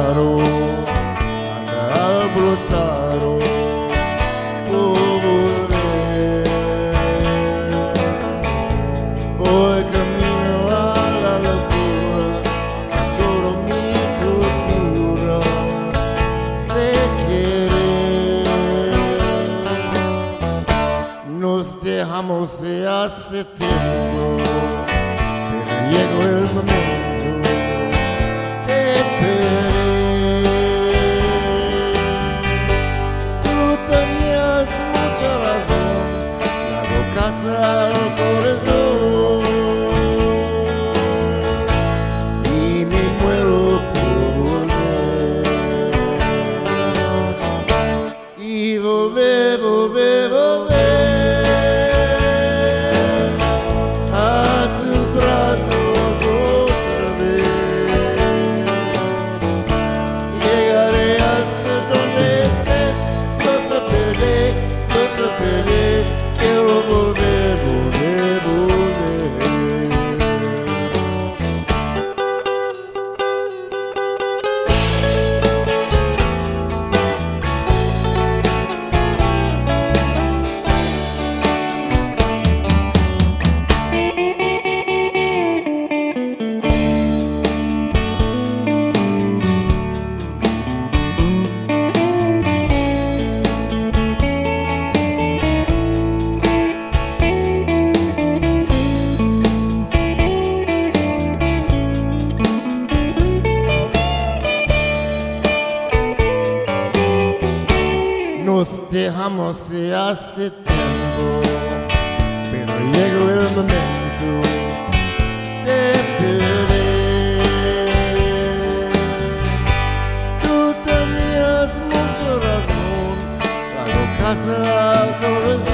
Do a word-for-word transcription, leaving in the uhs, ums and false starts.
caro anda brotado por volver. Voy camino a la locura, a todo mi tortura se quiere. Nos dejamos hace tiempo, pero llegó el momento de perder. Tú tenías mucha razón, la boca al corazón, y me muero por volver. Y volver, volver, volver Nos dejamos hace tiempo, pero llegó el momento de perder. Tú tenías mucha razón, la boca al corazón.